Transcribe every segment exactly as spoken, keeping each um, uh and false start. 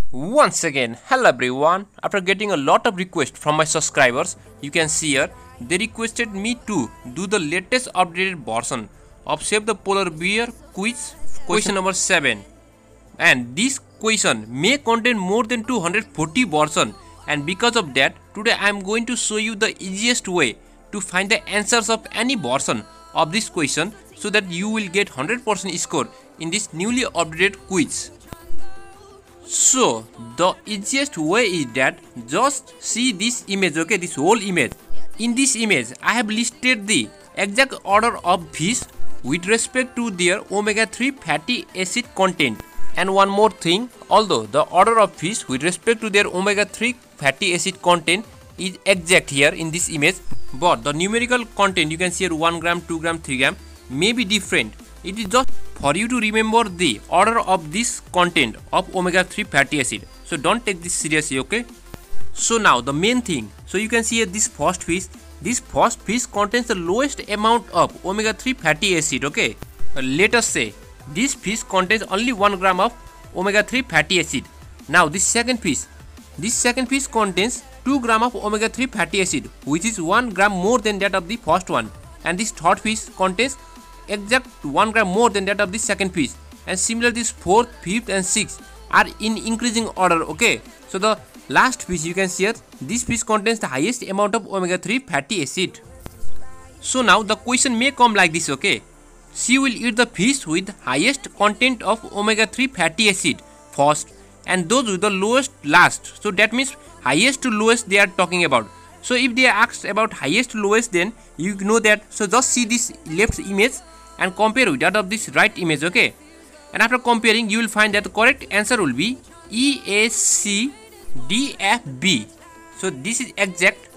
Once again, hello everyone. After getting a lot of requests from my subscribers, you can see here, they requested me to do the latest updated version of Save the Polar Bear quiz question number seven. And this question may contain more than two hundred forty version, and because of that, today I am going to show you the easiest way to find the answers of any version of this question so that you will get one hundred percent score in this newly updated quiz. So the easiest way is that just see this image, okay, this whole image. In this image I have listed the exact order of fish with respect to their omega three fatty acid content. And one more thing, although the order of fish with respect to their omega three fatty acid content is exact here in this image, but the numerical content you can see here one gram, two gram, three gram may be different. It is just for you to remember the order of this content of omega three fatty acid. So don't take this seriously, okay? So now the main thing, so you can see here this first fish, this first fish contains the lowest amount of omega three fatty acid, okay? Uh, let us say this fish contains only one gram of omega three fatty acid. Now this second fish, this second fish contains two gram of omega three fatty acid, which is one gram more than that of the first one. And this third fish contains exact one gram more than that of the second fish. And similarly this fourth, fifth and sixth are in increasing order, okay? So the last fish you can see here, this fish contains the highest amount of omega three fatty acid. So now the question may come like this, okay? She will eat the fish with highest content of omega three fatty acid first and those with the lowest last. So that means highest to lowest they are talking about. So if they are asked about highest to lowest, then you know that. So just see this left image and compare with that of this right image, okay? And after comparing you will find that the correct answer will be E A C D F B. So this is exact.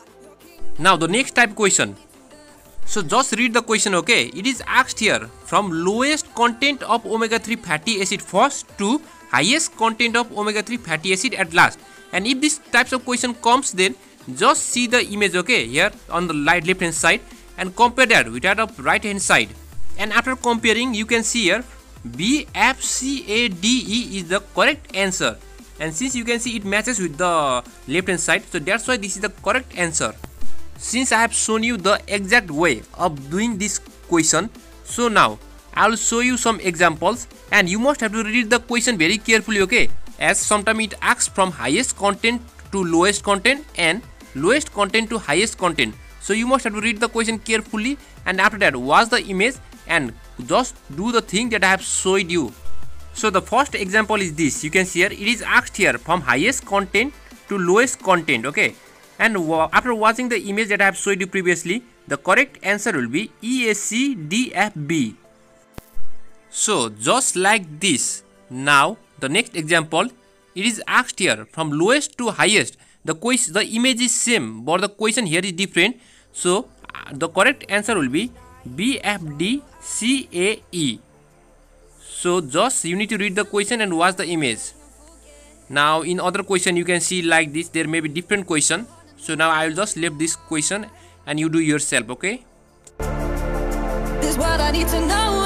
Now the next type question. So just read the question, okay? It is asked here from lowest content of omega three fatty acid first to highest content of omega three fatty acid at last. And if this types of question comes, then just see the image, okay, here on the right left hand side and compare that with that of right hand side. And after comparing you can see here B F C A D E is the correct answer. And since you can see it matches with the left hand side, so that's why this is the correct answer. Since I have shown you the exact way of doing this question, so now I will show you some examples and you must have to read the question very carefully, okay? As sometimes it asks from highest content to lowest content and lowest content to highest content. So you must have to read the question carefully and after that watch the image and just do the thing that I have showed you. So the first example is this. You can see here it is asked here from highest content to lowest content, okay? And after watching the image that I have showed you previously, the correct answer will be E A C D F B. So just like this. Now the next example, it is asked here from lowest to highest. The question, the image is same, but the question here is different. So uh, the correct answer will be B F D C A E. So just you need to read the question and watch the image. Now in other question you can see like this, there may be different question. So now I will just leave this question and you do yourself, okay? This what I need to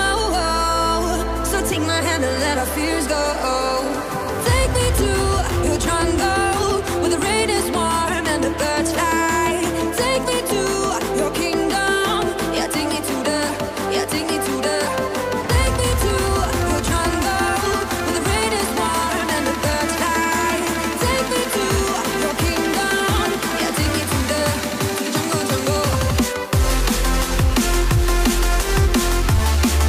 know. So take my hand and let our fears go. Take me to your jungle where the rain is warm and the birds fly. Take me to your kingdom. Yeah, take me to the, yeah, take me to the. Take me to your jungle where the rain is warm and the birds fly. Take me to your kingdom. Yeah, take me to the, to the jungle, jungle.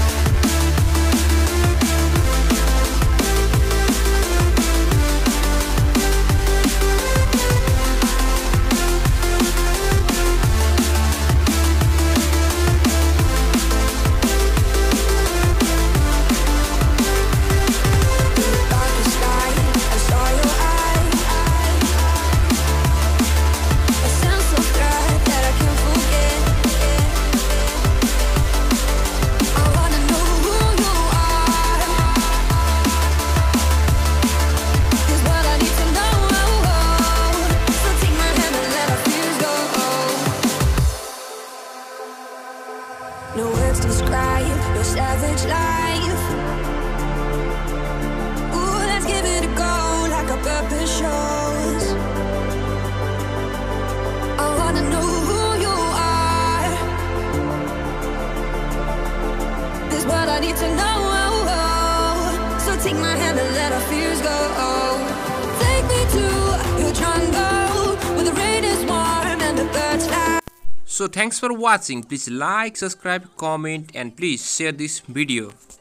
take my hand and let our fears go. Take me to your jungle where the rain is warm and the birds fly. So thanks for watching. Please like, subscribe, comment and please share this video.